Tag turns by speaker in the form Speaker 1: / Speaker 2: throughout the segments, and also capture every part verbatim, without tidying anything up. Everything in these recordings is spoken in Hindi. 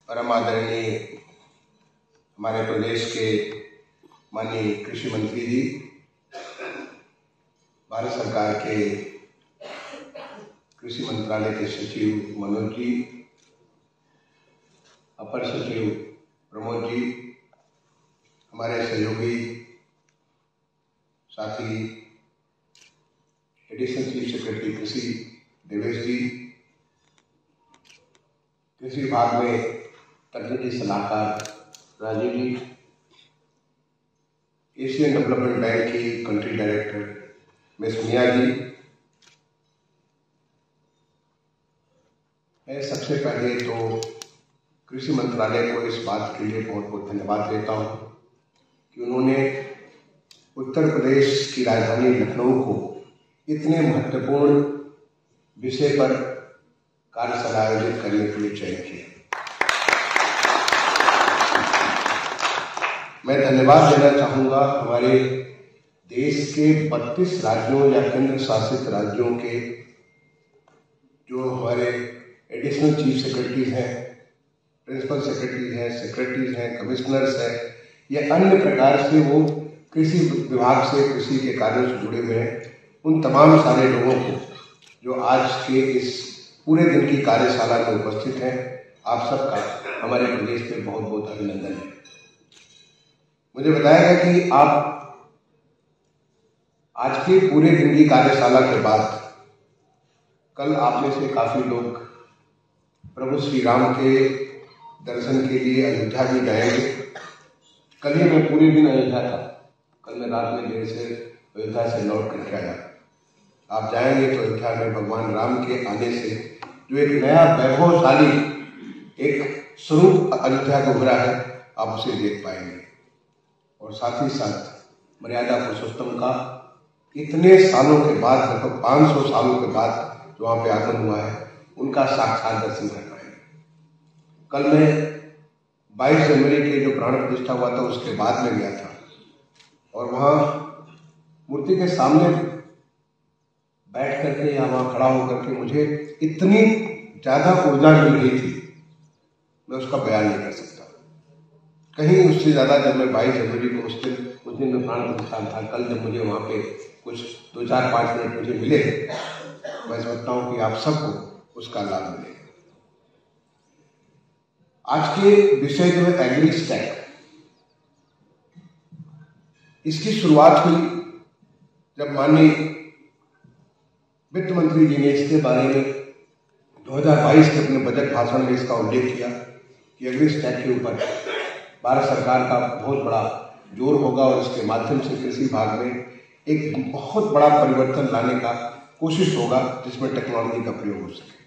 Speaker 1: परम आदरणीय हमारे प्रदेश के माननीय कृषि मंत्री जी, भारत सरकार के कृषि मंत्रालय के सचिव मनोज जी, अपर सचिव प्रमोद जी, हमारे सहयोगी साथी एडिशनल चीफ सेक्रेटरी कृषि देवेश जी, कृषि विभाग में तकनीकी सलाहकार Rajiv ji, Asian development bank की country director miss Mia ji, मैं सबसे पहले तो कृषि मंत्रालय को इस बात के लिए बहुत बहुत धन्यवाद देता हूँ कि उन्होंने उत्तर प्रदेश की राजधानी लखनऊ को इतने महत्वपूर्ण विषय पर कार्यशाला आयोजित करने के लिए चयन किया। मैं धन्यवाद देना चाहूँगा हमारे देश के बत्तीस राज्यों या केंद्र शासित राज्यों के जो हमारे एडिशनल चीफ सेक्रेटरीज हैं, प्रिंसिपल सेक्रेटरीज हैं, सेक्रेटरीज हैं, कमिश्नर्स हैं, या अन्य प्रकार से वो कृषि विभाग से कृषि के कार्यों से जुड़े हुए हैं, उन तमाम सारे लोगों को जो आज के इस पूरे दिन की कार्यशाला में उपस्थित हैं, आप सबका हमारे प्रदेश में बहुत बहुत अभिनंदन है। मुझे बताया गया कि आप आज के पूरे दिन की कार्यशाला के बाद कल आप में से काफी लोग प्रभु श्री राम के दर्शन के लिए अयोध्या भी जाएंगे। कल ही मैं पूरे दिन अयोध्या था, कल मैं रात में देर से अयोध्या से लौट करके आया। आप जाएंगे तो अयोध्या में भगवान राम के आने से जो एक नया वैभवशाली एक स्वरूप अयोध्या को उभरा है, आप उसे देख पाएंगे। और साथ ही साथ मर्यादा पुरुषोत्तम का इतने सालों के बाद, लगभग पाँच सौ सालों के बाद जो वहाँ पे आगमन हुआ है, उनका साक्षात दर्शन कर पाएंगे। कल मैं बाईस जनवरी के जो प्राण प्रतिष्ठा हुआ था उसके बाद में गया था और वहाँ मूर्ति के सामने बैठ करके या वहाँ खड़ा होकर के मुझे इतनी ज्यादा ऊर्जा मिल रही थी, मैं उसका बयान नहीं कर सकता। कहीं उससे ज्यादा जब मैं बाईस जनवरी को उस दिन उस दिन में प्राण प्रतिष्ठा था, कल जब मुझे वहाँ पे कुछ दो चार पाँच मिनट मुझे मिले, मैं समझता हूँ कि आप सबको उसका लाभ मिलेगा। आज के विषय जो है एग्री स्टैक, इसकी शुरुआत हुई जब माननीय वित्त मंत्री जी ने इसके बारे में दो हज़ार बाईस के अपने बजट भाषण में इसका उल्लेख किया कि एग्री स्टैक के ऊपर भारत सरकार का बहुत बड़ा जोर होगा और इसके माध्यम से कृषि विभाग में एक बहुत बड़ा परिवर्तन लाने का कोशिश होगा जिसमें टेक्नोलॉजी का प्रयोग हो सके।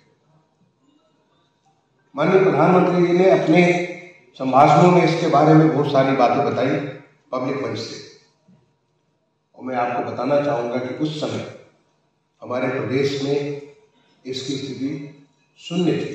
Speaker 1: माननीय प्रधानमंत्री जी ने अपने संभाषणों में इसके बारे में बहुत सारी बातें बताई पब्लिक मंच से, और मैं आपको बताना चाहूंगा कि उस समय हमारे प्रदेश में इसकी स्थिति शून्य थी।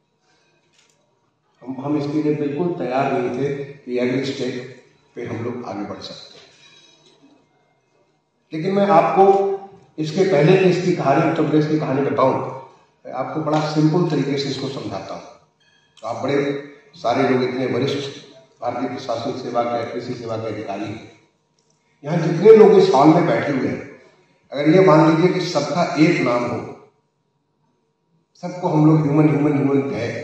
Speaker 1: हम हम इसके लिए बिल्कुल तैयार नहीं थे कि एग्री स्टेट पे हम लोग आगे बढ़ सकते हैं। लेकिन मैं आपको इसके पहले की इसकी कहानी, उत्तर प्रदेश की कहानी बताऊं, मैं आपको बड़ा सिंपल तरीके से इसको समझाता हूँ। तो आप बड़े सारे लोग इतने वरिष्ठ भारतीय प्रशासनिक सेवा के, कृषि सेवा के अधिकारी हैं, यहाँ जितने लोग इस हॉल में बैठे हुए हैं, अगर ये मान लीजिए कि सबका एक नाम हो, सबको हम लोग ह्यूमन ह्यूमन ह्यूमन कहें,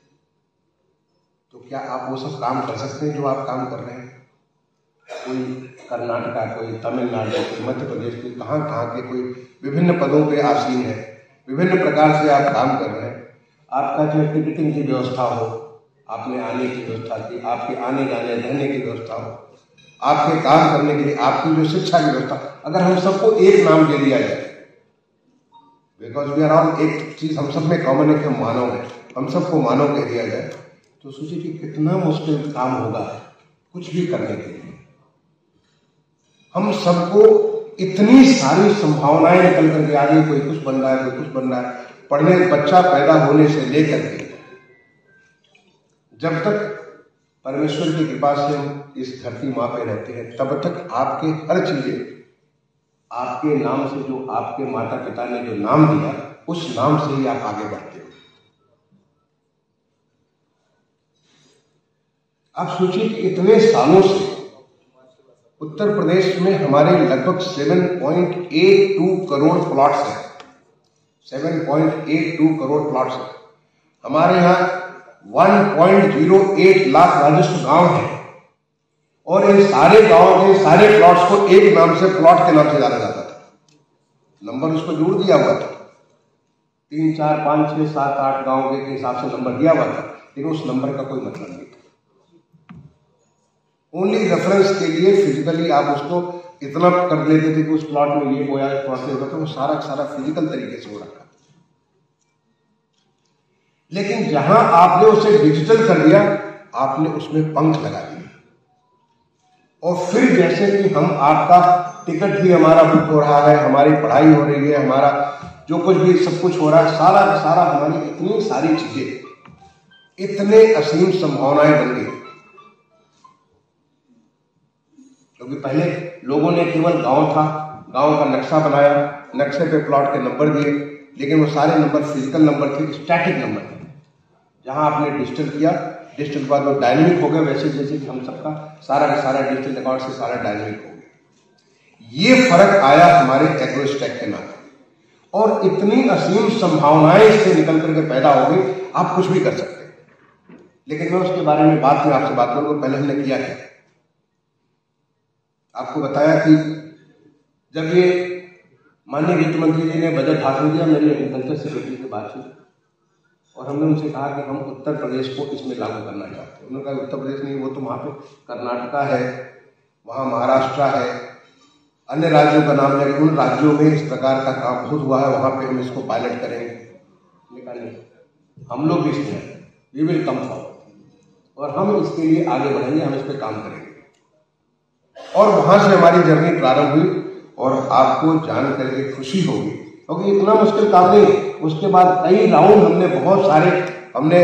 Speaker 1: तो क्या आप वो सब काम कर सकते हैं जो आप काम कर रहे हैं? कोई कर्नाटका, कोई तमिलनाडु, कोई मध्य प्रदेश, कोई कहाँ कहाँ के कोई विभिन्न पदों पे आसीन है, विभिन्न प्रकार से आप काम कर रहे हैं। आपका जो टिकटिंग की व्यवस्था हो, आपने आने की व्यवस्था की, आपके आने जाने रहने की व्यवस्था हो, आपके काम करने के लिए आपकी जो शिक्षा की व्यवस्था, अगर हम सबको एक नाम दे दिया जाए, बिकॉज वी आर ऑल, एक चीज हम सब में कॉमन है कि हम मानव हैं, हम सबको मानव कह दिया जाए, तो सोचिए कि कितना मुश्किल काम होगा कुछ भी करने के लिए। हम सबको इतनी सारी संभावनाएं निकल करके आ रही, कोई कुछ बन रहा है, कोई कुछ बन रहा है। पढ़ने, बच्चा पैदा होने से लेकर के जब तक परमेश्वर की कृपा से हम इस धरती माँ पे रहते हैं, तब तक आपके हर चीजें आपके नाम से, जो आपके माता पिता ने जो नाम दिया, उस नाम से ही आप आगे बढ़ते हो। आप सोचिए कि इतने सालों से उत्तर प्रदेश में हमारे लगभग सात पॉइंट आठ दो करोड़ प्लॉट्स हैं, सात पॉइंट आठ दो करोड़ प्लॉट्स हैं। हमारे यहाँ एक पॉइंट शून्य आठ लाख राजस्व गांव हैं और इन सारे गांवों के सारे प्लॉट्स को एक नाम से, प्लॉट के नाम से जाना जाता था। नंबर उसको जोड़ दिया हुआ था, तीन चार पाँच छः सात आठ गांव के हिसाब से नंबर दिया हुआ था, लेकिन उस नंबर का कोई मतलब नहीं था। ओनली रेफरेंस के लिए फिजिकली आप उसको इतना कर लेते थे कि उस प्लॉट में ये बोया, इस प्लॉट में होता था, वो सारा सारा फिजिकल तरीके से हो रखा। लेकिन जहां आपने उसे डिजिटल कर दिया, आपने उसमें पंख लगा दिया और फिर जैसे कि हम आपका टिकट भी हमारा बुक हो रहा है, हमारी पढ़ाई हो रही है, हमारा जो कुछ भी सब कुछ हो रहा है, सारा का सारा हमारी इतनी सारी चीजें, इतने असीम संभावनाएं बन गई। क्योंकि पहले लोगों ने केवल गांव था, गांव का नक्शा बनाया, नक्शे पे प्लॉट के नंबर दिए, लेकिन वो सारे नंबर फिजिकल नंबर थे, स्टैटिक नंबर थे। जहां आपने डिजिटल किया, डिजिटल के बाद वो डायनेमिक हो गया, वैसे जैसे कि हम सबका सारा का सारा डिजिटल रिकॉर्ड से सारा डायनेमिक हो गया। ये फर्क आया हमारे एग्रोस्टैक के नाम और इतनी असीम संभावनाएं इससे निकल करके पैदा हो गई, आप कुछ भी कर सकते हैं। लेकिन मैं उसके बारे में बात में आपसे बात करूंगा। पहले हमने किया है, आपको बताया कि जब ये माननीय वित्त मंत्री जी ने बजट भाषण दिया, मेरी एग्रीकल्चर सेक्रेटरी से बात हुई और हमने उनसे कहा कि हम उत्तर प्रदेश को इसमें लागू करना चाहते हैं। उन्होंने कहा उत्तर प्रदेश नहीं, वो तो वहाँ पे कर्नाटका है, वहाँ महाराष्ट्र है, अन्य राज्यों का नाम लेकर उन राज्यों में इस प्रकार का काम खुद हुआ है, वहाँ पे हम इसको पायलट करेंगे। निकाल नहीं, हम लोग भी इसमें वी विल कम फॉरवर्ड और हम इसके लिए आगे बढ़ेंगे, हम इस पर काम करेंगे। और वहां से हमारी जर्नी प्रारंभ हुई और आपको जान करके खुशी होगी, क्योंकि तो इतना मुश्किल काम नहीं। उसके बाद कई राउंड हमने बहुत सारे हमने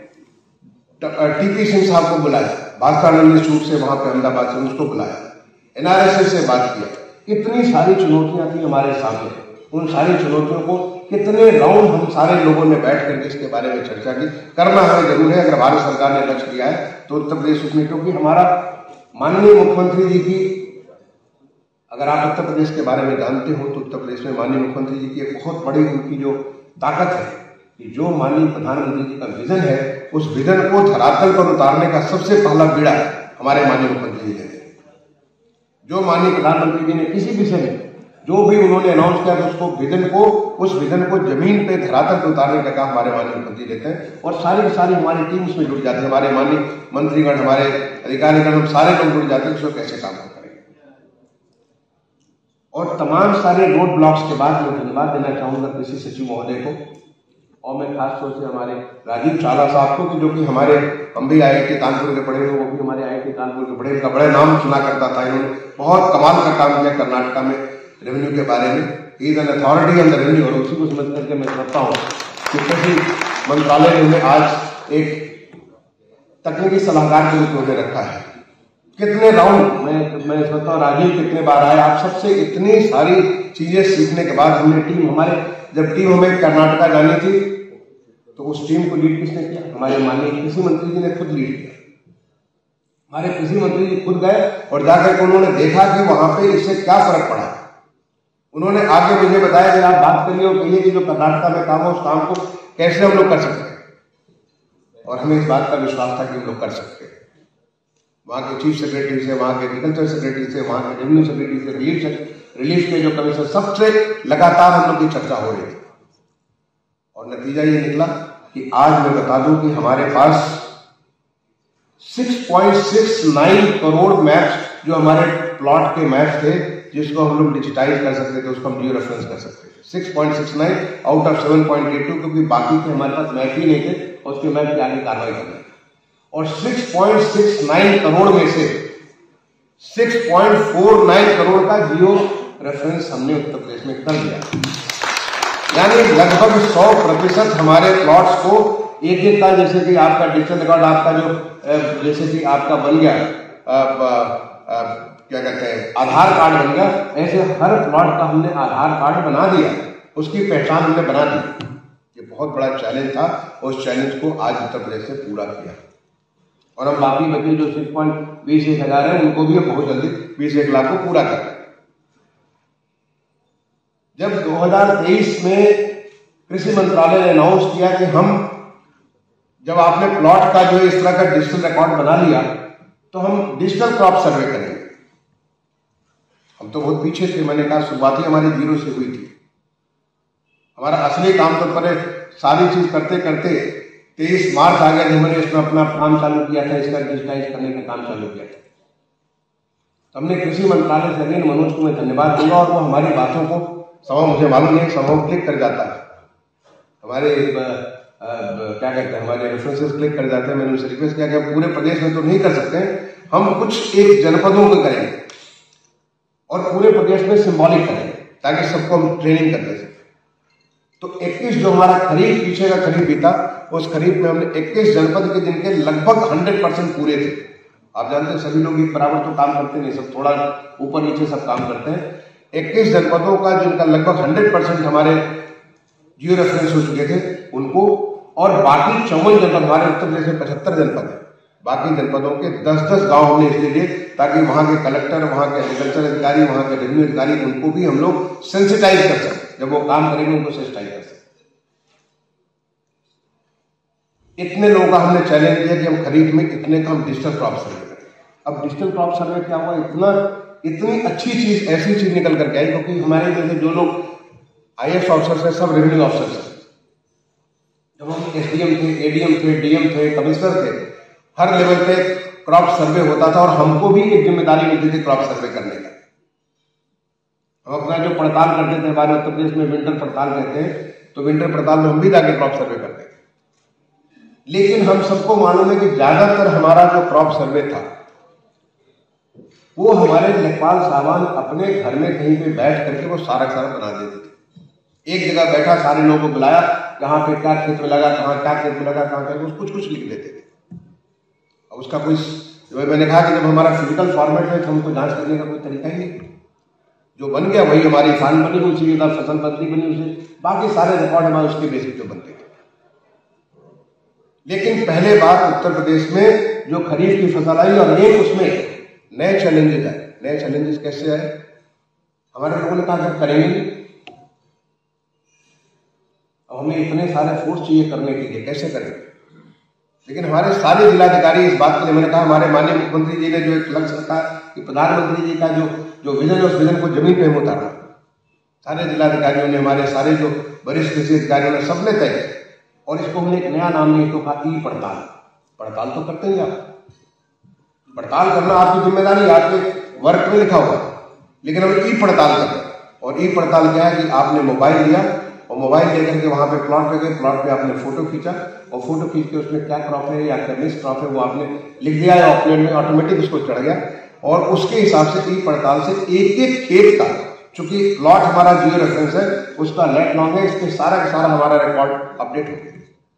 Speaker 1: टीपी सिंह साहब को बुलाया, भास्कर इंस्टीट्यूट से वहां पे अहमदाबाद से उसको बुलाया, एनआरएसएस से बात किया। इतनी सारी चुनौतियां थी हमारे सामने, उन सारी चुनौतियों को कितने राउंड हम सारे लोगों ने बैठ करके इसके बारे में चर्चा की। करना हमें जरूर है, अगर भारत सरकार ने लक्ष्य लिया है तो उत्तर प्रदेश उसमें, क्योंकि हमारा माननीय मुख्यमंत्री जी की, अगर आप उत्तर प्रदेश के बारे में जानते हो तो उत्तर प्रदेश में माननीय मुख्यमंत्री जी की एक बहुत बड़ी उनकी जो ताकत है कि जो माननीय प्रधानमंत्री जी का विजन है, उस विजन को धरातल पर उतारने का सबसे पहला बीड़ा हमारे माननीय मुख्यमंत्री जी ने। जो माननीय प्रधानमंत्री जी ने किसी विषय में जो भी उन्होंने अनाउंस किया, उसको विजन को उस विजन को जमीन पे धरातल पर उतारने का काम हमारे माननीय मुख्यमंत्री लेते हैं और सारी की सारी हमारी टीम उसमें जुड़ जाती है। हमारे माननीय मंत्रीगण, हमारे अधिकारीगण, हम सारे लोग जुड़ जाते हैं उसको कैसे काम करेंगे। और तमाम सारे रोड ब्लॉक्स के बाद मैं धन्यवाद देना चाहूंगा कृषि सचिव महोदय को और मैं खास तौर से हमारे राजीव चाला साहब को, कि जो कि हमारे हम भी आई आई टी कानपुर के पढ़े हुए, वो भी हमारे आई आई टी कानपुर के पढ़े, इनका बड़े नाम सुना करता था। इन्होंने बहुत कमाल का काम किया कर्नाटका में रेवेन्यू के बारे में। He is an authority on the revenue और उसी को समझ करके मैं समझता हूँ कि कृषि मंत्रालय ने उन्हें आज एक तकनीकी सलाहकार के रूप में उन्हें रखा है। कितने राउंड मैं मैं समझता हूँ राजीव कितने बार आए, आप सबसे इतनी सारी चीजें सीखने के बाद हमने टीम, हमारे जब टीम हमें कर्नाटका जानी थी तो उस टीम को लीड किसने किया? हमारे माननीय कृषि मंत्री जी ने खुद लीड किया। हमारे कृषि मंत्री जी खुद गए और जाकर के उन्होंने देखा कि वहां पे इससे क्या फर्क पड़ा। उन्होंने आगे मुझे बताया कि आप बात करिए और कहिए कि जो कर्नाटका में काम हो उस काम को कैसे हम लोग कर सकते हैं, और हमें इस बात का विश्वास था कि हम लोग कर सकते हैं। वहाँ के चीफ सेक्रेटरी से, वहाँ के एग्रीकल्चर सेक्रेटरी से, वहाँ के रेवेन्यू सेक्रेटरी से, रिलीफ रिलीफ के जो कमिश्नर, सबसे लगातार हम लोग की चर्चा हो रही थी और नतीजा ये निकला कि आज मैं बता दूं कि हमारे पास छह पॉइंट छह नौ करोड़ मैप्स, जो हमारे प्लॉट के मैप्स थे जिसको हम लोग डिजिटाइज कर सकते थे, उसको हम जियो रेफरेंस कर सकते थे। छह पॉइंट छह नौ आउट ऑफ सात पॉइंट आठ दो, क्योंकि बाकी के हमारे पास मैप ही नहीं थे और उसके मैप की आगे कार्रवाई करना। और छह पॉइंट छह नौ करोड़ में से छह पॉइंट चार नौ करोड़ का जियो रेफरेंस हमने उत्तर प्रदेश में कर दिया, यानी लगभग सौ प्रतिशत हमारे प्लॉट्स को एक एक का, जैसे कि आपका डिजिटल रिकॉर्ड, आपका जो जैसे कि आपका बन गया आ, आ, आ, क्या कहते हैं आधार कार्ड बन गया, ऐसे हर प्लॉट का हमने आधार कार्ड बना दिया, उसकी पहचान हमने बना दी। ये बहुत बड़ा चैलेंज था और उस चैलेंज को आज उत्तर प्रदेश ने पूरा किया और हम बाकी बचे जो सिक्स पॉइंट बीस एक हजार है उनको भी हम बहुत जल्दी बीस एक लाख को पूरा कर। जब दो हज़ार तेईस में कृषि मंत्रालय ने अनाउंस किया कि हम जब आपने प्लॉट का जो इस तरह का डिजिटल रिकॉर्ड बना लिया तो हम डिजिटल क्रॉप सर्वे करेंगे। हम तो बहुत पीछे थे, मैंने कहा शुरुआती हमारी जीरो से हुई थी। हमारा असली काम तो पर सारी चीज करते करते तेईस मार्च आ गया जब मैंने इसमें अपना काम चालू किया था, इसका डिजिटाइज करने का काम चालू किया था। तो हमने कृषि मंत्रालय से अगेन मनोज को मैं धन्यवाद दूंगा, और वो हमारी बातों को समय मुझे मालूम नहीं समय क्लिक कर जाता है, हमारे आ, आ, क्या कहते हैं हमारे रेफरेंसेस क्लिक कर जाते हैं। मैंने उनसे रिक्वेस्ट किया कि हम पूरे प्रदेश में तो नहीं कर सकते, हम कुछ एक जनपदों में करेंगे और पूरे प्रदेश में सिंबॉलिक करेंगे ताकि सबको हम ट्रेनिंग कर दे सकें। तो इक्कीस जो हमारा खरीफ पीछे का खरीफ बीता, उस खरीफ में हमने इक्कीस जनपद के जिनके लगभग हंड्रेड परसेंट पूरे थे। आप जानते हैं सभी लोग एक बराबर तो काम करते नहीं, सब थोड़ा ऊपर नीचे सब काम करते हैं। इक्कीस जनपदों का जिनका लगभग हंड्रेड परसेंट हमारे जियो रेफरेंस हो चुके थे उनको, और बाकी चौवन जनपद हमारे उत्तर प्रदेश में पचहत्तर जनपद है, बाकी जनपदों के दस दस गांव हमने इसलिए दिए ताकि वहां के कलेक्टर, वहां के एग्रीकल्चर अधिकारी, वहां के रेवेन्यू अधिकारी उनको भी हम लोग सेंसिटाइज कर सकें। जब वो काम करेंगे उनको सेंसिटाइज कर सकें। इतने लोगों का हमने चैलेंज दिया कि हम खरीफ में इतने का हम डिजिटल क्रॉप सर्वे करें। अब डिजिटल क्रॉप सर्वे क्या हुआ, इतना इतनी अच्छी चीज, ऐसी चीज निकल करके आई, क्योंकि हमारे जैसे जो लोग आई ए एस ऑफिसर्स है सब रेवेन्यू ऑफिसर्स हैं। जब हम एस डी एम थे, ए डी एम थे, डी एम थे, कमिश्नर थे, हर लेवल पे क्रॉप सर्वे होता था और हमको भी एक जिम्मेदारी मिलती थी क्रॉप सर्वे करने का। हम अपना जो पड़ताल करते थे, हमारे उत्तर प्रदेश में विंटर पड़ताल कहते हैं, तो विंटर पड़ताल में हम भी जाके क्रॉप सर्वे करते थे। लेकिन हम सबको मालूम है कि ज्यादातर हमारा जो क्रॉप सर्वे था वो हमारे लेखपाल साहबान अपने घर में कहीं पे बैठ करके वो सारा सारा बना देते थे। एक जगह बैठा, सारे लोगों को बुलाया, कहाँ पे क्या खेत में लगा, कहाँ क्या खेत में लगा, कहाँ क्या, कुछ कुछ लिख लेते थे। और उसका कोई, मैंने कहा कि जब हमारा फिजिकल फॉर्मेट है तो हमको जांच करने का कोई तरीका ही नहीं। जो बन गया वही हमारी फान बनी, उसी के बाद फसल पत्नी बनी, उसे बाकी सारे रिकॉर्ड हमारे उसके बेसिस पे बनते थे। लेकिन पहले बात उत्तर प्रदेश में जो खरीफ की फसल आई और एक उसमें नए चैलेंजेस आए। नए चैलेंजेस कैसे आए? हमारे लोगों ने कहा जब करेंगे, अब हमें इतने सारे फोर्स चाहिए करने के लिए, कैसे करेंगे? लेकिन हमारे सारे जिलाधिकारी इस बात के लिए, मैंने कहा हमारे माननीय मुख्यमंत्री जी ने जो एक लक्ष्य रखा कि प्रधानमंत्री जी का जो जो विजन है उस विजन को जमीन पे उतारना, सारे जिलाधिकारियों ने, हमारे सारे जो वरिष्ठ कृषि अधिकारियों ने, सबने तय किया। और इसको हमने एक नया नाम नहीं तो कहा ई पड़ताल। पड़ताल तो करते हैं आप, पड़ताल करना आपकी जिम्मेदारी, आपके वर्क में लिखा हुआ है, लेकिन हम ई पड़ताल करते हैं। और ई पड़ताल क्या है कि आपने मोबाइल लिया और मोबाइल लेकर के वहां पे प्लॉट पे गए, प्लॉट पे आपने फोटो खींचा और फोटो खींच के उसमें क्या क्रॉप है या क्या मिक्स क्रॉप है वो आपने लिख दिया है, ऑपरेट में ऑटोमेटिक उसको चढ़ गया। और उसके हिसाब से ई पड़ताल से एक एक खेत का, चूंकि प्लॉट हमारा जियो रेफरेंस है, उसका लेट लॉन्ग है, इसके सारा का सारा हमारा रिकॉर्ड अपडेट हो गया।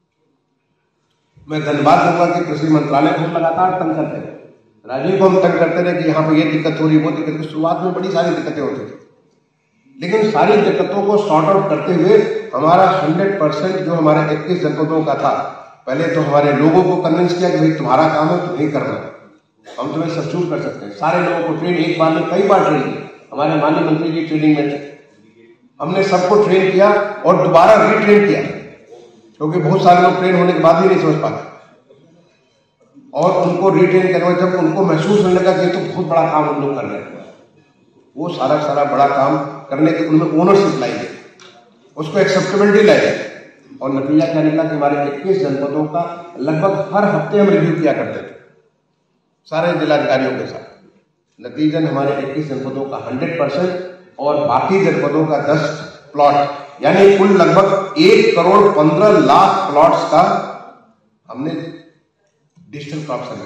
Speaker 1: मैं धन्यवाद दूंगा कि कृषि मंत्रालय को लगातार तंग करते रहे, राजीव को हम तंग करते रहे कि यहाँ पे ये दिक्कत हो रही है, वो दिक्कत। शुरुआत में बड़ी सारी दिक्कतें होती थी, लेकिन सारी दिक्कतों को सॉर्ट आउट करते हुए हमारा हंड्रेड परसेंट जो हमारे इक्कीस जनपदों का था, पहले तो हमारे लोगों को कन्विंस किया कि भाई तुम्हारा काम है तो नहीं करना, हम तुम्हें सब्स्टिट्यूट कर सकते हैं। सारे लोगों को ट्रेन, एक बार में कई बार ट्रेन किया, हमारे माननीय मंत्री जी ट्रेनिंग में थे, हमने सबको ट्रेन किया और दोबारा रीट्रेन किया, क्योंकि बहुत सारे लोग ट्रेन होने के बाद ही नहीं समझ पाते। और उनको रीट्रेन करने जब उनको महसूस होने लगा कि तो बहुत बड़ा काम हम लोग कर रहे हैं, वो सारा सारा बड़ा काम करने के उनमें ओनरशिप लाई गई, उसको एक्सेप्टेबिलिटी लाई गई। और नतीजा क्या निकला कि हमारे इक्कीस जनपदों का लगभग हर हफ्ते हम रिव्यू किया करते थे सारे जिलाधिकारियों के साथ। नतीजन हमारे इक्कीस जनपदों का हंड्रेड परसेंट और बाकी जनपदों का दस प्लॉट, यानी कुल लगभग एक करोड़ पंद्रह लाख प्लॉट्स का हमने डिजिटल क्रॉप सर्वे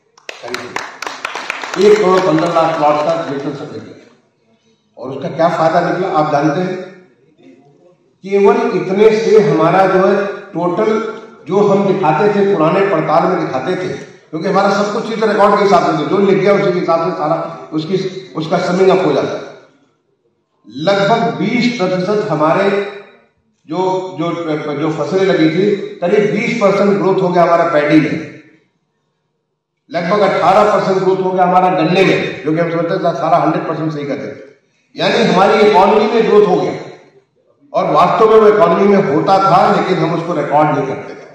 Speaker 1: किया। एक करोड़ पंद्रह लाख प्लॉट्स का डिजिटल सर्वे किया और उसका क्या फायदा निकला आप जानते हैं? केवल इतने से हमारा जो है टोटल जो हम दिखाते थे, पुराने पड़ताल में दिखाते थे, क्योंकि हमारा सब कुछ चीज रिकॉर्ड के हिसाब से जो लिख गया उसी के हिसाब से सारा उसकी उसका समिंग अप हो जाता है। लगभग बीस प्रतिशत हमारे जो जो जो फसलें लगी थी, करीब बीस परसेंट ग्रोथ हो गया हमारा पैडी में। लगभग अठारह परसेंट ग्रोथ हो गया हमारा गन्ने में, जो कि हम समझते थे सारा हंड्रेड परसेंट सही करते थे। यानी हमारी इकोनॉमी में ग्रोथ हो गया, और वास्तव में वो इकोनॉमी में होता था, लेकिन हम उसको रिकॉर्ड नहीं करते थे।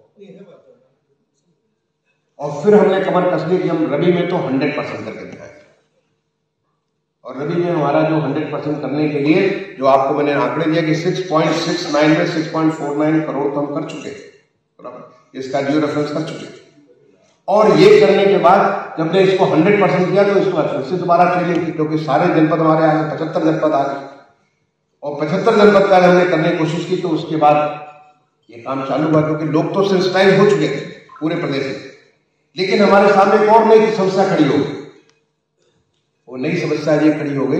Speaker 1: और फिर हमने कमर कस ली कि हम रबी में तो हंड्रेड परसेंट करके दिखाए, और रबी में हमारा जो हंड्रेड परसेंट करने के लिए जो आपको मैंने आंकड़े दिया कि सिक्स पॉइंट सिक्स नाइन में six point four nine crore तो हम कर चुके हैं, बराबर, इसका जियो रेफरेंस कर चुके हैं। और ये करने के बाद जब ने इसको हंड्रेड परसेंट किया तो इसको फिर से दोबारा ट्रेनिंग की, क्योंकि सारे जनपद हमारे आगे पचहत्तर जनपद आ गए, और पचहत्तर जनपद का हमने करने की कोशिश की, तो उसके बाद ये काम चालू हुआ, क्योंकि लोग तो सेंसिटाइज हो चुके थे पूरे प्रदेश में। लेकिन हमारे सामने एक और नई समस्या खड़ी हो गई। वो नई समस्या ये खड़ी हो गई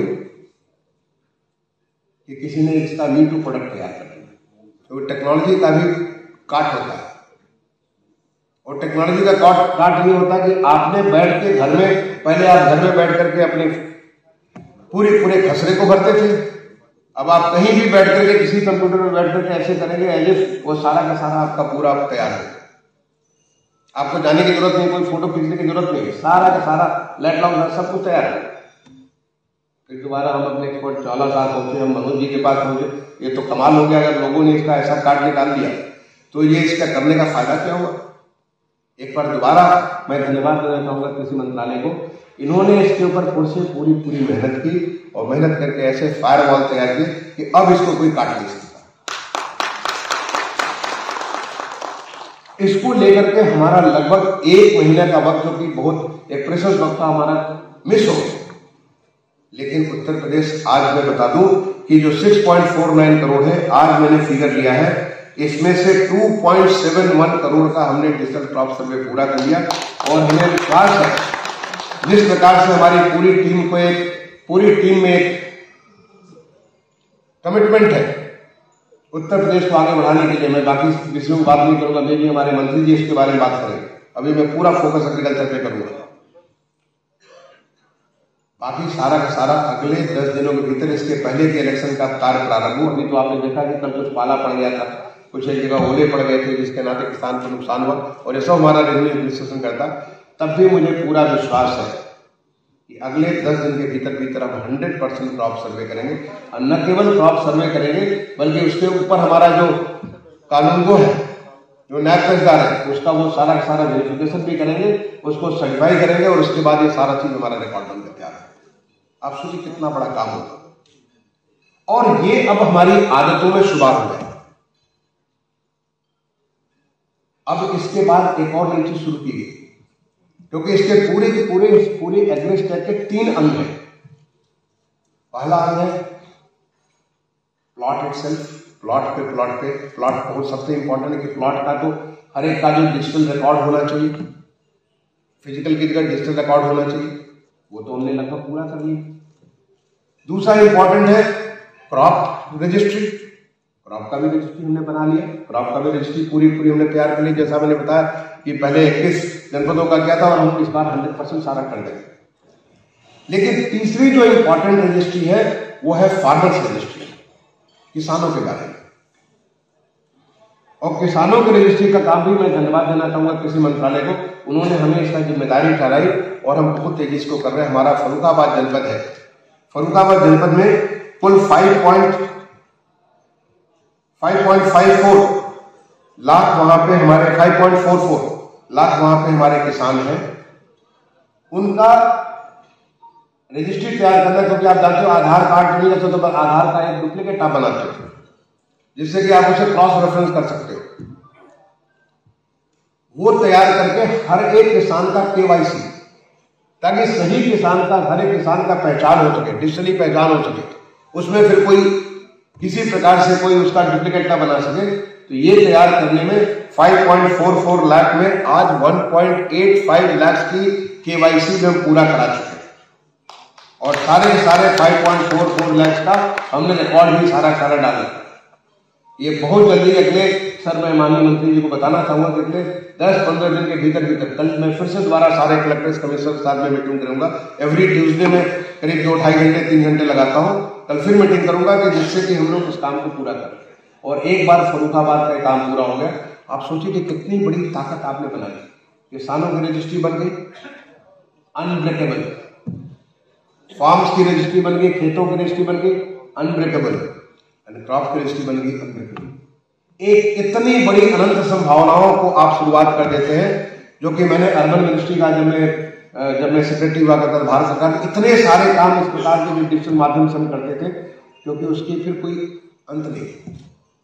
Speaker 1: कि किसी ने इसका मी टू प्रोडक्ट तैयार कर दिया। तो टेक्नोलॉजी का भी काट होता है, और टेक्नोलॉजी का काट काट ये होता है कि आपने बैठ के घर में, पहले आप घर में बैठ करके अपने पूरे पूरे खसरे को भरते थे, अब आप कहीं भी बैठ करके किसी कंप्यूटर में बैठ करके ऐसे करेंगे एज इफ वो सारा का सारा आपका पूरा तैयार है। आपको जाने की जरूरत नहीं, कोई फोटो खींचने की जरूरत नहीं, सारा का सारा लैपटॉप सब कुछ तैयार है। फिर दोबारा हम अपने एक्सपर्ट चावला साहब पहुंचे, हम मनोज जी के पास पहुंचे। ये तो कमाल हो गया, अगर लोगों ने इसका ऐसा कार्ड निकाल दिया तो ये इसका करने का फायदा क्या हुआ। एक बार दोबारा मैं धन्यवाद देना चाहूंगा कृषि मंत्रालय को, इन्होंने इसके ऊपर पूरी से पूरी पूरी मेहनत की, और मेहनत करके ऐसे फायरवॉल तैयार किए कि अब इसको कोई काट नहीं सकता। इसको लेकर के हमारा लगभग एक महीने का वक्त, जो कि बहुत एक प्रेशस वक्त था, हमारा मिस हो गया। लेकिन उत्तर प्रदेश, आज मैं बता दूं कि जो छह पॉइंट चार नौ करोड़ है, आज मैंने फिगर लिया है, इसमें से दो पॉइंट सात एक करोड़ का हमने डिजिटल क्रॉप सर्वे पूरा कर लिया। और हमें विश्वास है जिस प्रकार से हमारी पूरी टीम को एक पूरी टीम में एक कमिटमेंट है उत्तर प्रदेश को आगे बढ़ाने के लिए। मैं बाकी विषयों की बात नहीं करूंगा, मे भी हमारे मंत्री जी इसके बारे में बात करेंगे। अभी मैं पूरा फोकस एग्रीकल्चर पे करूंगा। बाकी सारा का सारा अगले दस दिनों के भीतर, इसके पहले के इलेक्शन का कार्य प्रारंभ हो। अभी तो आपने देखा कि कल कुछ पाला पड़ गया था, कुछ एक जगह ओले पड़ गए थे, जिसके नाते किसान को नुकसान हुआ, और ऐसा हमारा रेवेन्यू एडमिनिस्ट्रेशन करता। तब भी मुझे पूरा विश्वास है कि अगले दस दिन के भीतर भीतर हम हंड्रेड परसेंट क्रॉप सर्वे करेंगे, और न केवल क्रॉप सर्वे करेंगे बल्कि उसके ऊपर हमारा जो कानून वो है, जो नैब तहसीलदार है, उसका वो सारा का सारा वेरिफिकेशन भी करेंगे, उसको सर्टिफाई करेंगे, और उसके बाद ये सारा चीज हमारा रिकॉर्ड बनकर तैयार है। आप सोचिए कितना बड़ा काम होगा। और ये अब हमारी आदतों में शुमार हो गया। अब इसके बाद एक और नई चीज शुरू की गई, क्योंकि इसके पूरे के पूरे पूरे एग्री स्टैक के तीन अंग हैं। पहला अंग है प्लॉट इटसेल्फ, प्लॉट पे प्लॉट पे प्लॉट बहुत सबसे इंपॉर्टेंट है कि प्लॉट का तो हर एक का जो डिजिटल रिकॉर्ड होना चाहिए, फिजिकल की जगह डिजिटल रिकॉर्ड होना चाहिए, वो तो हमने लगभग पूरा कर लिया। दूसरा इंपॉर्टेंट है क्रॉप रजिस्ट्री, क्रॉप का भी रजिस्ट्री हमने बना लिया, क्रॉप का भी रजिस्ट्री पूरी पूरी हमने तैयार कर ली। जैसा मैंने बताया कि पहले इक्कीस जनपदों का किया था, और हम इस बार हंड्रेड परसेंट सारा कर देंगे। लेकिन तीसरी जो इंपॉर्टेंट रजिस्ट्री है वो है फार्मर्स रजिस्ट्री, किसानों के बारे में। और किसानों की रजिस्ट्री का काम भी मैं धन्यवाद देना चाहूंगा कृषि मंत्रालय को, उन्होंने हमें इसका जिम्मेदारी ठहराई, और हम बहुत तेजी से कर रहे हैं। हमारा फर्रुखाबाद जनपद है, फर्रुखाबाद जनपद में कुल five point five point five four lakh वहां पे हमारे five point four four lakh वहां पे हमारे किसान हैं। उनका रजिस्ट्री तैयार करना, क्योंकि आप जानते हो आधार कार्ड नहीं रहते तो आधार का एक डुप्लीकेट आप बनाते हो, जिससे कि आप उसे क्रॉस रेफरेंस कर सकते हो। वो तैयार करके हर एक किसान का केवाईसी, ताकि सही किसान का, हर एक किसान का पहचान हो सके, डिजिटली पहचान हो सके, उसमें फिर कोई किसी प्रकार से कोई उसका डुप्लीकेट ना बना सके। तो ये तैयार करने में five point four four lakh में आज one point eight five lakh की केवाईसी में हम पूरा करा चुके हैं, और सारे सारे five point four four lakh का हमने रिकॉर्ड भी सारा सारा डाला। ये बहुत जल्दी अगले, सर मैं माननीय मंत्री जी को बताना चाहूंगा कि अगले दस पंद्रह दिन के भीतर भीतर, कल मैं फिर से दोबारा सारे कलेक्टर्स कमिश्नर के साथ में मीटिंग करूंगा। एवरी ट्यूसडे में करीब दो ढाई घंटे तीन घंटे लगाता हूं। कल फिर मीटिंग करूंगा कि जिससे कि हम लोग इस काम को पूरा करें। और एक बार फर्रुखाबाद का काम पूरा हो गया, आप सोचिए कि कितनी बड़ी ताकत आपने बनाई। किसानों की रजिस्ट्री बन गई अनब्रेकेबल, फार्म्स की रजिस्ट्री बन गई, खेतों की रजिस्ट्री बन गई अनब्रेकेबल, एंड क्रॉप की रजिस्ट्री बन गई अनब्रेकेबल। एक इतनी बड़ी अनंत संभावनाओं को आप शुरुआत कर देते हैं, जो कि मैंने अर्बन मिनिस्ट्री का जब मैं जब मैं सेक्रेटरी हुआ करता था भारत सरकार में, इतने सारे काम इस प्रकार के जो डिजिटल माध्यम से हम करते थे, क्योंकि उसकी फिर कोई अंत नहीं।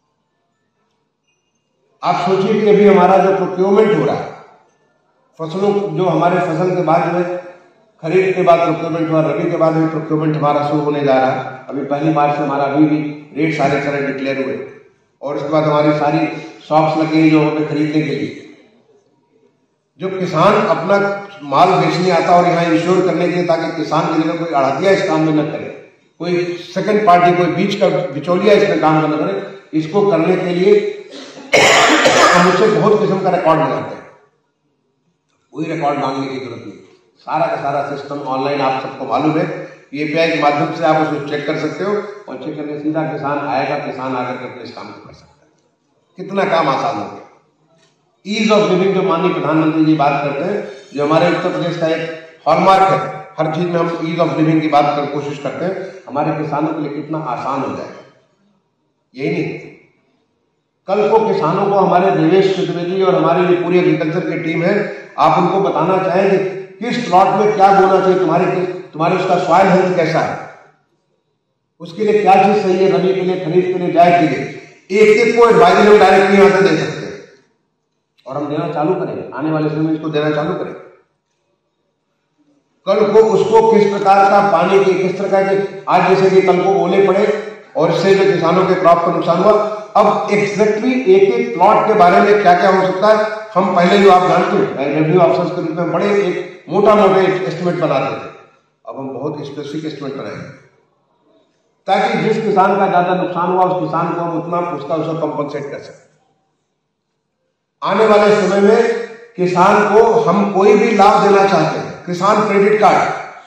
Speaker 1: आप सोचिए कि अभी हमारा जो प्रोक्योरमेंट हो रहा है फसलों, जो हमारे फसल के बाद जो है खरीद के बाद प्रोक्योरमेंट हुआ, रबी के बाद भी प्रोक्योरमेंट हमारा शुरू होने जा रहा है। अभी पहली मार्च से हमारा अभी भी रेट सारे सारे डिक्लेयर हुए, और उसके बाद हमारी सारी शॉप्स लगी जो हमें खरीदने के लिए। जो किसान अपना माल बेचने आता और यहाँ इंश्योर करने के लिए, ताकि किसान के लिए कोई अड़तिया इस काम में न करे, कोई सेकंड पार्टी, कोई बीच का बिचौलिया इसमें काम न करे, इसको करने के लिए हम उससे बहुत किस्म का रिकॉर्ड बनाते हैं। कोई रिकॉर्ड मांगने की जरूरत नहीं, सारा का सारा सिस्टम ऑनलाइन आप सबको मालूम है। एपीआई के माध्यम से आप उसको चेक कर सकते हो, और चेक करके सीधा किसान आएगा, किसान आकर के अपने इस काम को कर सकता है। कितना काम आसान हो गया। ईज ऑफ लिविंग जो माननीय प्रधानमंत्री जी बात करते हैं, जो हमारे उत्तर प्रदेश का एक हॉलमार्क है, हर चीज में हम ईज ऑफ लिविंग की बात कर कोशिश करते हैं, हमारे किसानों के लिए कितना आसान हो जाएगा। यही नहीं, कल को किसानों को हमारे देवेश चतुर्वेदी और हमारी जो पूरी एग्रीकल्चर की टीम है, आप उनको बताना चाहें कि किस प्लॉट में क्या बोना चाहिए, तुम्हारे तुम्हारे उसका सॉइल हेल्थ कैसा है, उसके लिए क्या चीज सही है, रबी के लिए, खरीफ के लिए, जायद के लिए, एक एक को एडवाइजरी हम डायरेक्टली यहाँ से दे सकते हैं, और हम देना चालू करेंगे। आने वाले समय में इसको देना चालू करेंगे। कल को उसको किस प्रकार का पानी की, किस तरह के, आज जैसे कि कल को ओले पड़े और इससे जो किसानों के क्रॉप को नुकसान हुआ, अब एग्जैक्टली एक एक प्लॉट के बारे में क्या क्या हो सकता है, हम पहले जो आप जानते हैं रेवेन्यू ऑफिसर्स के रूप में बड़े एक मोटा मोटे एस्टिमेट बनाते थे, अब हम बहुत स्पेसिफिक एस्टिमेट बनाएंगे, ताकि जिस किसान का ज्यादा नुकसान हुआ उस किसान को हम उतना उसका उसको कंपनसेट कर सकें। आने वाले समय में किसान को हम कोई भी लाभ देना चाहते हैं, किसान क्रेडिट कार्ड,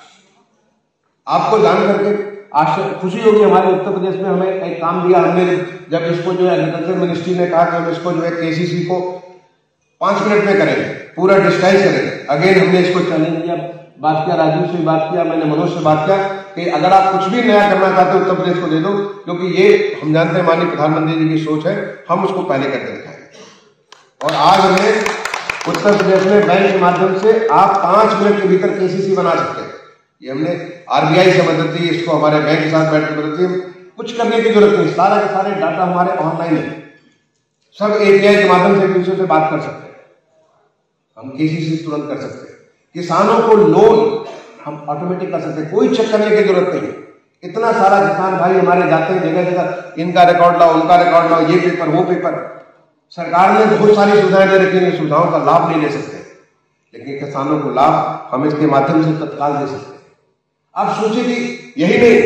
Speaker 1: आपको जान करके आश्चर्य खुशी होगी, हमारे उत्तर प्रदेश में हमें एक काम दिया हमने, जब इसको जो है एग्रीकल्चर मिनिस्ट्री ने कहा कि हम इसको जो है केसीसी को पांच मिनट में करेंगे, पूरा डिजिटाइज करेंगे। अगेन हमने इसको चैलेंज किया, बात किया, राजीव से बात किया, मैंने मनोज से बात किया कि अगर आप कुछ भी नया करना चाहते हो उत्तर प्रदेश को दे दो, क्योंकि ये हम जानते हैं माननीय प्रधानमंत्री जी की सोच है, हम उसको पहले करके दिखाएंगे। और आज हमने उत्तर प्रदेश में बैंक के माध्यम से आप पांच मिनट के भीतर केसीसी बना सकते हैं। ये हमने आरबीआई से मदद ली, इसको हमारे बैंक के साथ बैठ के मदद ली, कुछ करने की जरूरत नहीं, सारे के सारे डाटा हमारे ऑनलाइन है, सब एपीआई के माध्यम से एक दूसरे से बात कर सकते हैं, हम केसीसी तुरंत कर सकते हैं। किसानों को लोन हम ऑटोमेटिक कर सकते हैं, कोई चेक करने की जरूरत नहीं। इतना सारा किसान भाई हमारे जाते हैं जगह जगह, इनका रिकॉर्ड लाओ, उनका रिकॉर्ड लाओ, ये पेपर वो पेपर, सरकार ने बहुत सारी सुविधाएं दे रखी है, सुविधाओं का लाभ नहीं ले सकते, लेकिन किसानों को लाभ हम इसके माध्यम से तत्काल दे सकते हैं। आप सोचिए कि यही नहीं,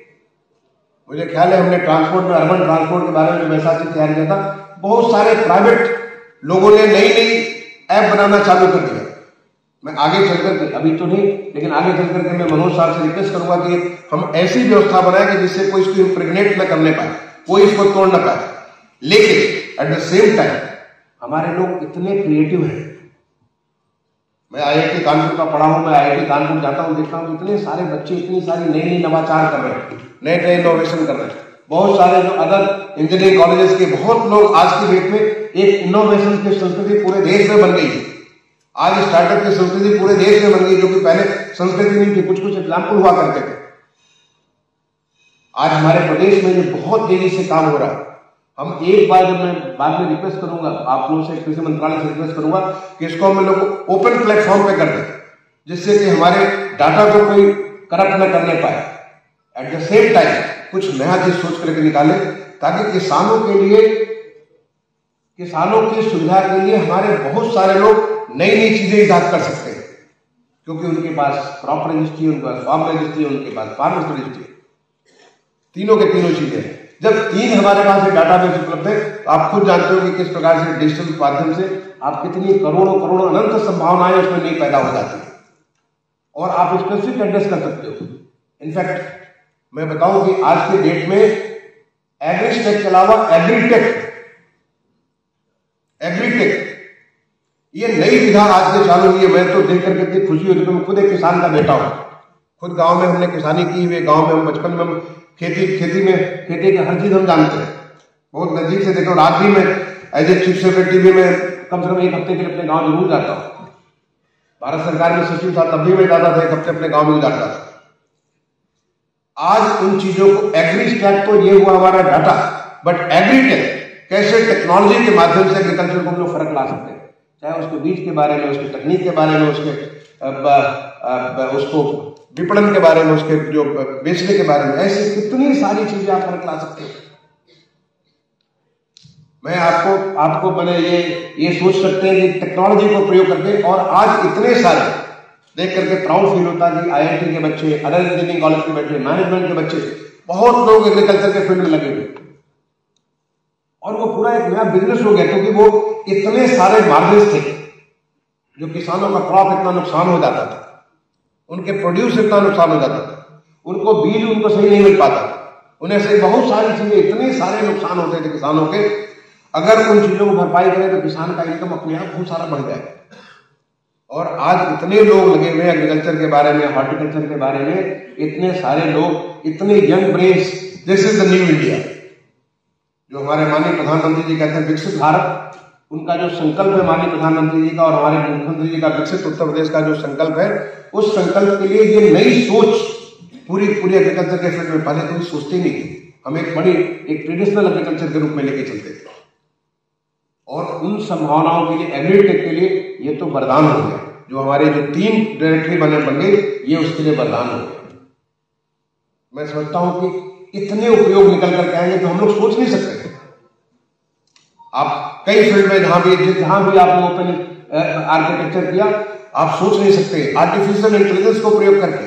Speaker 1: मुझे ख्याल है हमने ट्रांसपोर्ट में, अर्बन ट्रांसपोर्ट के बारे में जो वैसा चीज तैयार किया था, बहुत सारे प्राइवेट लोगों ने नई नई ऐप बनाना चालू कर दिया। मैं आगे चल करके, अभी तो नहीं, लेकिन आगे चल करके मैं मनोज साहब से रिक्वेस्ट करूंगा कि हम ऐसी व्यवस्था बनाएं कि जिससे कोई इसको इम्प्रेग्नेट न करने पाए, कोई इसको तोड़ न पाए, लेकिन एट द सेम टाइम हमारे लोग इतने क्रिएटिव हैं। मैं आईआईटी कानपुर का पढ़ा हूं, मैं आईआईटी कानपुर जाता हूं, देखता हूं इतने सारे बच्चे इतनी सारी नई नई नवाचार कर रहे हैं, नए नए इनोवेशन कर रहे हैं। बहुत सारे जो अदर इंजीनियरिंग कॉलेजेस के बहुत लोग आज की डेट में, एक इनोवेशन की संस्कृति पूरे देश में बन गई है। आज स्टार्टअप की संस्कृति पूरे देश में बन गई, जो कि पहले संस्कृति नहीं थी, कुछ कुछ एग्जाम्पल हुआ करते थे। आज हमारे प्रदेश में ये बहुत तेजी से काम हो रहा है। हम एक बार, जब मैं बाद में रिक्वेस्ट करूंगा आप लोगों से, कृषि मंत्रालय से रिक्वेस्ट करूंगा कि इसको हम लोग ओपन प्लेटफॉर्म पे कर दें, जिससे कि हमारे डाटा को कोई करप्ट न करने पाए। एट द सेम टाइम कुछ नया चीज सोच करके निकाले, ताकि किसानों के लिए, किसानों की सुविधा के लिए हमारे बहुत सारे लोग नई नई चीजें इजाद कर सकते हैं, क्योंकि उनके पास क्रॉप रजिस्ट्री, उनके पास फार्म रजिस्ट्री, उनके पास फार्म रजिस्ट्री, तीनों के तीनों चीजें। जब तीन हमारे पास एक डाटाबेस उपलब्ध है, तो आप खुद जानते हो कि किस प्रकार से डिजिटल माध्यम से आप कितनी करोड़ों करोड़ों अनंत संभावनाएं उसमें नहीं पैदा हो जाती है, और आप स्पेसिफिक एड्रेस कर सकते हो। इनफैक्ट मैं बताऊं कि आज के डेट में एग्रीटेक के अलावा एग्रीटेक एग्रीटेक ये नई विधा आज से चालू हुई है। मैं तो देख करके इतनी खुशी होती है। मैं खुद एक किसान का बेटा हूँ, खुद गांव में हमने किसानी की हुई, गांव में हम बचपन में हम खेती खेती में खेती की हर चीज हम जानते हैं, बहुत नजदीक से देखे। और आज भी मैं एज ए चीफ सेक्रेटरी भी मैं कम से कम एक हफ्ते के लिए अपने गाँव जरूर जाता हूँ। भारत सरकार में सचिव था तब भी मैं जाता था, एक हफ्ते अपने गाँव में जाता था। आज उन चीजों को एग्रीस्टैक तो ये हुआ हमारा डाटा, बट एग्रीटेक कैसे टेक्नोलॉजी के माध्यम से एग्रीकल्चर को हम लोग फर्क ला सकते हैं, चाहे उसके बीज के बारे में, उसके तकनीक के बारे में, उसके अब, अब, उसको विपणन के बारे में, उसके जो बेचने के बारे में, ऐसी कितनी सारी चीजें आप फर्क ला सकते हैं। मैं आपको आपको मैंने ये ये सोच सकते हैं कि टेक्नोलॉजी को प्रयोग करके, और आज इतने सारे देख करके प्राउड फील होता है कि आई आई टी के बच्चे, अदर इंजीनियरिंग कॉलेज के बच्चे, मैनेजमेंट के बच्चे, बहुत लोग एग्रीकल्चर के फील्ड में लगे हुए, और वो पूरा एक नया बिजनेस हो गया, क्योंकि वो इतने सारे मार्जिन थे। जो किसानों का क्रॉप इतना नुकसान हो जाता था, उनके प्रोड्यूस इतना नुकसान हो जाता था, उनको बीज उनको सही नहीं मिल पाता, उन्हें से बहुत सारी चीजें, इतने सारे नुकसान होते थे किसानों के। अगर उन चीजों को भरपाई करें तो किसान का इनकम अपने आप बहुत सारा बढ़ जाए। और आज इतने लोग लगे हुए एग्रीकल्चर के बारे में, हॉर्टिकल्चर के बारे में, इतने सारे लोग, इतने young brains. This is the new India, जो हमारे माननीय प्रधानमंत्री जी कहते हैं विकसित भारत। उनका जो संकल्प है माननीय प्रधानमंत्री जी का और हमारे मुख्यमंत्री जी का, विकसित उत्तर प्रदेश का जो संकल्प है, उस संकल्प के लिए ये नई सोच पूरी पूरी एग्रीकल्चर के फील्ड में पहले कोई सोचते नहीं थी। हम एक बड़ी एक ट्रेडिशनल एग्रीकल्चर के रूप में लेके चलते थे, और उन संभावनाओं के लिए, एग्रीटेक के लिए ये तो वरदान हो गया। जो हमारे जो तीन डायरेक्टरी बने बन गई, ये उसके लिए वरदान हो गया। मैं समझता हूं कि इतने उपयोग निकल करके आएंगे तो हम लोग सोच नहीं सकते। आप कई फील्ड में जहां भी जहां भी आपने ओपन आर्किटेक्चर किया, आप सोच नहीं सकते। आर्टिफिशियल इंटेलिजेंस को प्रयोग करके,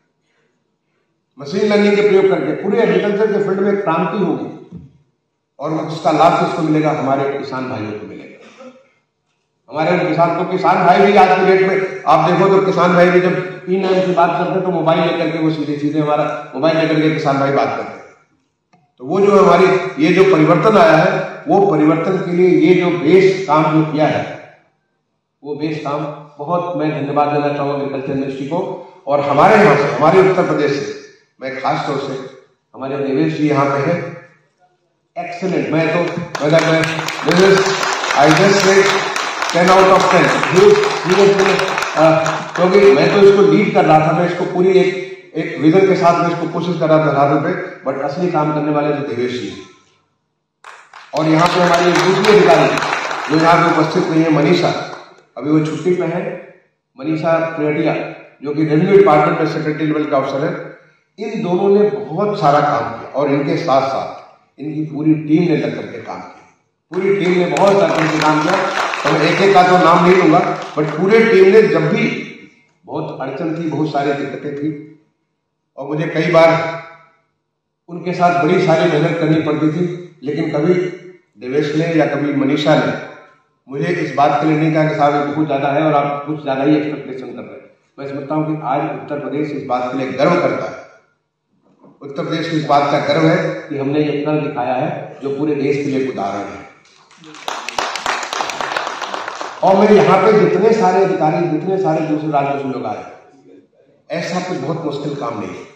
Speaker 1: मशीन लर्निंग के प्रयोग करके पूरे एग्रीकल्चर के फील्ड में एक क्रांति होगी, और उसका लाभ किसको मिलेगा? हमारे किसान भाइयों को मिलेगा। हमारे किसान को किसान भाई भी आज की डेट में आप देखो तो किसान भाई भी जब ई नाम की बात करते हैं तो मोबाइल लेकर के वो सीधे सीधे हमारा मोबाइल लेकर के किसान भाई बात करते हैं। तो वो जो हमारी ये जो परिवर्तन आया है, वो परिवर्तन के लिए ये जो बेस काम जो किया है, वो बेस काम बहुत मैं धन्यवाद देना चाहूंगा एग्रीकल्चर मिनिस्ट्री को। और हमारे यहाँ से, हमारे उत्तर प्रदेश से मैं खास तौर से, हमारे देवेश जी यहाँ पे है, एक्सेलेंट। मैं तो whether मैं business I just say ten out of ten, क्योंकि मैं तो इसको लीड कर रहा था, मैं इसको पूरी एक एक विजन के साथ में इसको कोशिश कर रहा था रात पे, बट असली काम करने वाले तो देवेश जी। और यहाँ पे हमारी एक दूसरी अधिकारी जो यहाँ पे उपस्थित नहीं है, मनीषा, अभी वो छुट्टी पे है, मनीषा त्रिवेटिया, जो कि रेवेन्यू डिपार्टमेंट में सेक्रेटरी लेवल का अफसर है। इन दोनों ने बहुत सारा काम किया, और इनके साथ साथ इनकी पूरी टीम ने लग करके काम किया। पूरी टीम ने बहुत सारा काम किया, तो मैं एक एक का तो नाम नहीं लूंगा, बट पूरे टीम ने, जब भी बहुत अड़चन थी, बहुत सारी दिक्कतें थी, और मुझे कई बार उनके साथ बड़ी सारी मेहनत करनी पड़ती थी, लेकिन कभी देवेश ने या कभी मनीषा ने मुझे इस बात के लिए नहीं कहा कि साहब ये बहुत ज्यादा है और आप कुछ ज्यादा ही एक्सपेक्टेशन कर रहे हैं। मैं समझता हूँ कि आज उत्तर प्रदेश इस बात के लिए गर्व करता है। उत्तर प्रदेश को इस बात का गर्व है कि हमने ये इतना दिखाया है जो पूरे देश के लिए उदाहरण है। और मैं यहाँ पे जितने सारे अधिकारी, जितने सारे दूसरे राज्यों से लोग आए, ऐसा कुछ बहुत मुश्किल काम नहीं है,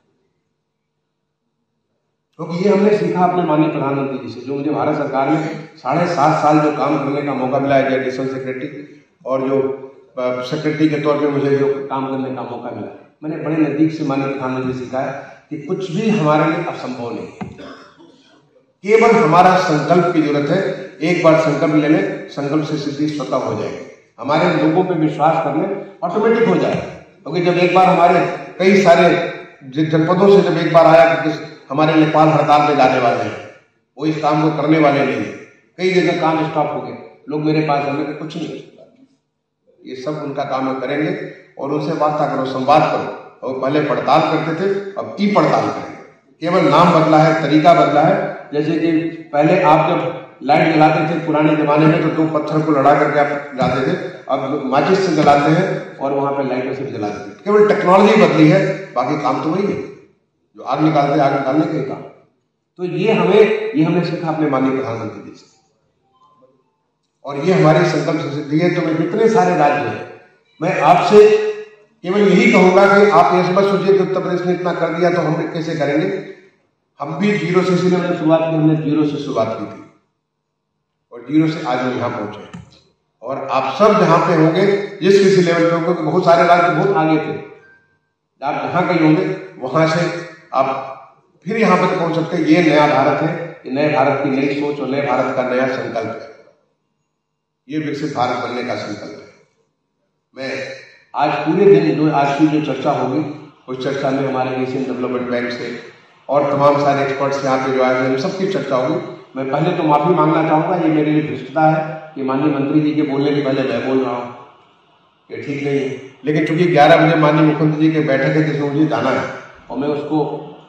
Speaker 1: क्योंकि ये हमने सीखा अपने माननीय प्रधानमंत्री जी से, जो मुझे भारत सरकार में साढ़े सात साल जो काम करने का मौका मिला है, एडिशनल सेक्रेटरी, और जो सेक्रेटरी के तौर पे मुझे जो काम करने का मौका मिला, मैंने बड़े नजदीक से माननीय प्रधानमंत्री से सीखा है कि कुछ भी हमारे लिए असंभव नहीं है, केवल हमारा संकल्प की जरूरत है। एक बार संकल्प ले लें, संकल्प से सिद्धि स्वतः हो जाएगी। हमारे लोगों पे विश्वास करने ऑटोमेटिक हो जाएगा, क्योंकि जब एक बार हमारे कई सारे जनपदों से जब एक बार आया कि हमारे लेखपाल हड़ताल पे जाने वाले हैं, वो इस काम को करने वाले नहीं है, कई जगह काम स्टॉप हो गए, लोग मेरे पास आने का कुछ नहीं, ये सब उनका काम है, करेंगे। और उनसे वार्ता करो, संवाद करो। और पहले पड़ताल करते थे, अब ई पड़ताल करेंगे। केवल नाम बदला है, तरीका बदला है। जैसे कि पहले आप जब लाइट जलाते थे पुराने जमाने में, तो दो पत्थर को लड़ा करके आप जाते थे, अब माचिस से जलाते हैं और वहां पे लाइटों से जलाते थे। केवल टेक्नोलॉजी बदली है, बाकी काम तो वही है, जो आग निकालते आग निकालने का काम। तो ये हमें ये हमने सीखा अपने माननीय प्रधानमंत्री जी से। और ये हमारी संकल्प से सिद्धि है। तो मैं जितने सारे राज्य हैं, मैं आपसे केवल यही कहूंगा कि आप ये मत सोचिए कि उत्तर प्रदेश ने इतना कर दिया तो हम कैसे करेंगे। हम भी जीरो से, इसीलिए मैंने शुरुआत की, हमने जीरो से शुरुआत की थी और जीरो से आज हम यहाँ पहुंचे। और आप सब जहां पे होंगे, जिस किसी लेवल पे होंगे, बहुत सारे राज्य बहुत आगे थे, आप जहां कहीं होंगे वहां से आप फिर यहाँ पर पहुंच सकते हैं। ये नया भारत है, ये नए भारत की नई सोच और नए भारत का नया संकल्प है, ये विकसित भारत बनने का संकल्प है। मैं आज पूरे दिन जो आज की जो चर्चा होगी, उस चर्चा में हमारे एशियन डेवलपमेंट बैंक से और तमाम सारे एक्सपर्ट्स यहाँ पे जो आए हैं, सबकी चर्चा होगी। मैं पहले तो माफी मांगना चाहूंगा, ये मेरे लिए धृष्टता है कि माननीय मंत्री जी के बोलने के पहले मैं बोल रहा हूँ, ये ठीक नहीं है। लेकिन चूंकि ग्यारह बजे माननीय मुख्यमंत्री जी के बैठक है जिसमें मुझे जाना है और मैं उसको,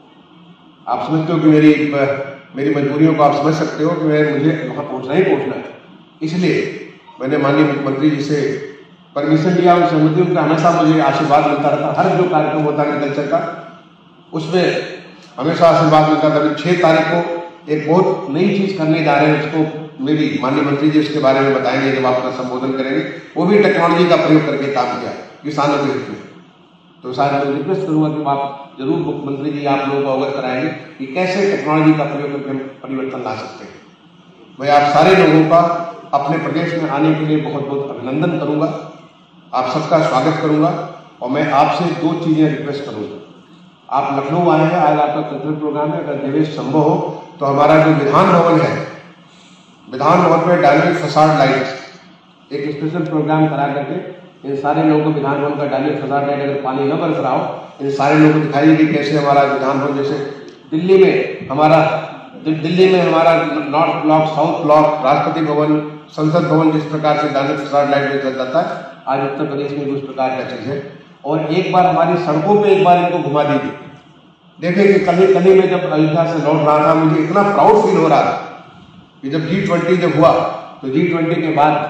Speaker 1: आप समझते हो कि मेरी मेरी मजबूरियों को आप समझ सकते हो कि मैं मुझे वहाँ पहुँचना ही पहुँचना है। इसलिए मैंने माननीय मुख्यमंत्री जी से परमिशन लिया, उनसे अनुमति, उनका हमेशा मुझे आशीर्वाद मिलता रहता। हर जो कार्यक्रम होता है कल्चर का, उसमें हमेशा आशीर्वाद मिलता था। छह तारीख को एक बहुत नई चीज करने जा रहे हैं, उसको मेरी माननीय मंत्री जी उसके बारे में बताएंगे जब आप अपना संबोधन करेंगे। वो भी टेक्नोलॉजी का प्रयोग करके काम किया किसानों के हित में। तो सारे मैं रिक्वेस्ट करूंगा कि आप जरूर मुख्यमंत्री जी आप लोगों को अवगत कराएंगे कि कैसे टेक्नोलॉजी का प्रयोग करके हम परिवर्तन ला सकते हैं। मैं आप सारे लोगों का अपने प्रदेश में आने के लिए बहुत बहुत अभिनंदन करूंगा, आप सबका स्वागत करूंगा। और मैं आपसे दो चीजें रिक्वेस्ट करूंगा। आप लखनऊ आए हैं, आज आपका कल्चरल प्रोग्राम है, अगर देवेश संभव हो तो हमारा जो विधान भवन है, विधान भवन में डायनेमिक फसाड लाइट एक स्पेशल प्रोग्राम करा करके इन सारे लोगों को, विधान भवन का डायनेमिक फसाड लाइट अगर पानी न बरस रहा हो, इन सारे लोगों को दिखाइए कि कैसे हमारा विधान भवन, जैसे दिल्ली में हमारा दिल्ली में हमारा north block, south block, Rashtrapati Bhavan, संसद भवन जिस प्रकार से डायनेमिक फसाड लाइट में चल जाता है, आज उत्तर प्रदेश में भी उस प्रकार का चीज है। और एक बार हमारी सड़कों पे एक बार इनको घुमा दीजिए। देखिए कि कल कल में जब अयोध्या से लौट रहा था, मुझे इतना प्राउड फील हो रहा था कि जब जी ट्वेंटी जब हुआ तो जी ट्वेंटी के बाद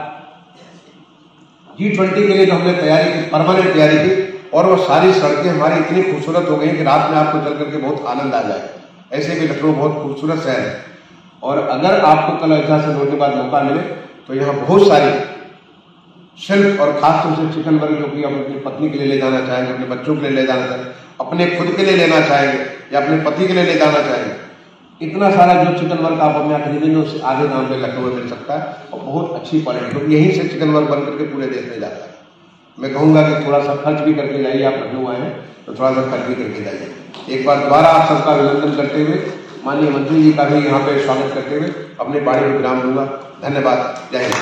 Speaker 1: जी ट्वेंटी के लिए जो हमने तैयारी की, परमानेंट तैयारी की, और वो सारी सड़कें हमारी इतनी खूबसूरत हो गई कि रात में आपको चल करके बहुत आनंद आ जाए। ऐसे भी लखनऊ बहुत खूबसूरत शहर है। और अगर आपको कल अयोध्या से लौटने के बाद मौका मिले तो यहाँ बहुत सारी शिल्प और खास तौर से चिकन वर्ग जो कि आप अपनी पत्नी के लिए ले जाना चाहेंगे, अपने बच्चों के लिए ले जाना चाहेंगे, अपने खुद के लिए लेना चाहेंगे या अपने पति के लिए ले जाना चाहेंगे, इतना सारा जो चिकन वर्क आप अपने यहाँ खरीदेंगे उससे आगे दाम में लखनऊ में मिल सकता है और बहुत अच्छी क्वालिटी, क्योंकि यहीं से चिकन वर्क बन करके पूरे देश में जाता है। मैं कहूँगा कि थोड़ा सा खर्च भी करके जाइए, आप लखनऊ आए हैं तो थोड़ा सा खर्च भी करके जाइए। एक बार दोबारा आप सबका अभिनंदन करते हुए, माननीय मंत्री जी का भी यहाँ पे स्वागत करते हुए अपने बाड़ी में विराम दूंगा। धन्यवाद। जय हिंद।